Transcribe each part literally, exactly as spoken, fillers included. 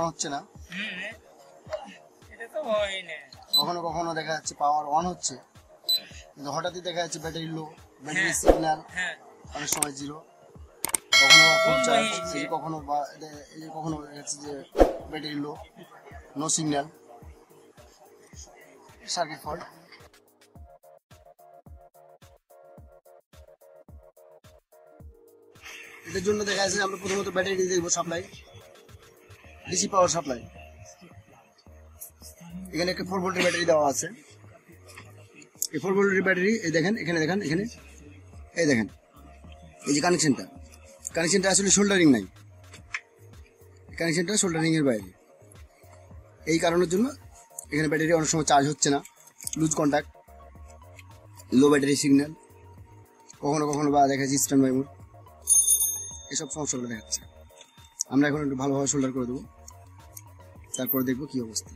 হচ্ছে না, কখনো কখনো দেখা যাচ্ছে পাওয়ার অন হচ্ছে, কিন্তু হঠাৎই দেখা যাচ্ছে ব্যাটারি লো, ব্যাটারি সিগন্যাল অনেক সময় জিরো, কখনো ফুল চার্জ, এই যে কখনো এই যে কখনো দেখা যাচ্ছে যে battery low, no signal, circuit fault. এটার জন্য দেখা যাচ্ছে আমরা প্রথমত ব্যাটারি দিয়ে দেবো সাপ্লাই, ডিসি পাওয়ার সাপ্লাই। এখানে একটা ফোর ভোল্টের ব্যাটারি দেওয়া আছে, এই ফোর ভোল্টের ব্যাটারি এই দেখেন, এখানে দেখেন, এখানে এই দেখেন, এই যে কানেকশনটা, কানেকশনটা আসলে শোল্ডারিং নাই, কানেকশনটা শোল্ডারিং এর বাইরে। এই কারণের জন্য এখানে ব্যাটারি অনেক সময় চার্জ হচ্ছে না, loose contact, low battery signal, কখনো কখনো বা দেখা যাচ্ছে স্ট্যান্ড বাই মোড, এসব সমস্যাগুলো দেখাচ্ছে। আমরা এখন একটু ভালোভাবে শোল্ডার করে দেবো, তারপরে দেখবো কি অবস্থা।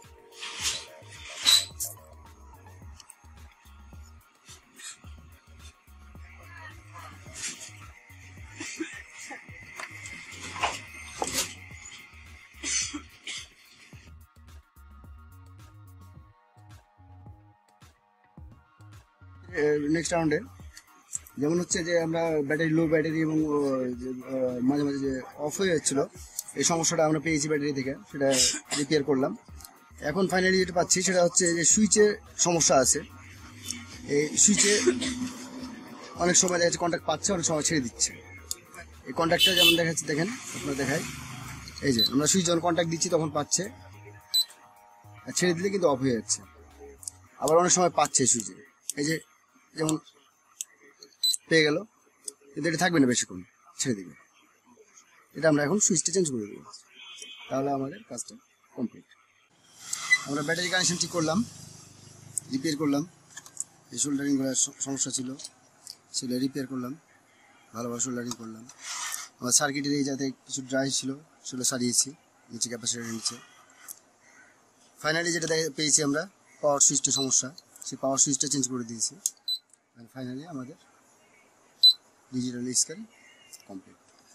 নেক্সট রাউন্ডে যেমন হচ্ছে যে আমরা ব্যাটারি লো ব্যাটারি এবং মাঝে মাঝে যে অফ হয়ে যাচ্ছিলো, এই সমস্যাটা আমরা পেয়েছি ব্যাটারি থেকে, সেটা রিপেয়ার করলাম। এখন ফাইনালি যেটা পাচ্ছি সেটা হচ্ছে যে সুইচে সমস্যা আছে, এই সুইচে অনেক সময় দেখা যাচ্ছে কন্ট্যাক্ট পাচ্ছে, অনেক সময় ছেড়ে দিচ্ছে। এই কন্ট্যাক্টটা যেমন দেখা যাচ্ছে, দেখেন আপনারা দেখায়, এই যে আমরা সুইচ যখন কন্ট্যাক্ট দিচ্ছি তখন পাচ্ছে, আর ছেড়ে দিলে কিন্তু অফ হয়ে যাচ্ছে। আবার অনেক সময় পাচ্ছে সুইচে, এই যে যেমন পেয়ে গেল, কিন্তু এটা থাকবে না বেশিক্ষণ, ছেড়ে দিবে। এটা আমরা এখন সুইচটা চেঞ্জ করে দেবো, তাহলে আমাদের কাজটা কমপ্লিট। আমরা ব্যাটারি কানেকশন ঠিক করলাম, রিপেয়ার করলাম, এই শোল্ডারিং করার সমস্যা ছিল সেগুলো রিপেয়ার করলাম, ভালোভাবে শোল্ডারিং করলাম। আমার সার্কিটের এই যাতে কিছু ড্রাই ছিল সেগুলো সারিয়েছি নিচে, ক্যাপাসিটারের নিচে। ফাইনালি যেটা পেয়েছি আমরা পাওয়ার সুইচটা সমস্যা, সেই পাওয়ার সুইচটা চেঞ্জ করে দিয়েছি। আর ফাইনালি আমাদের ডিজিটাল স্ক্যান কমপ্লিট।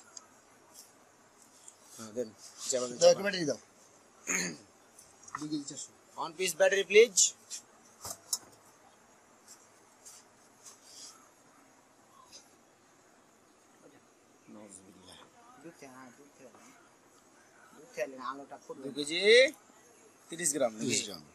ব্যাটারি দাও, দুই কেজি চারশো। One piece battery, please. দু কেজি তিরিশ গ্রাম। তিরিশ গ্রাম।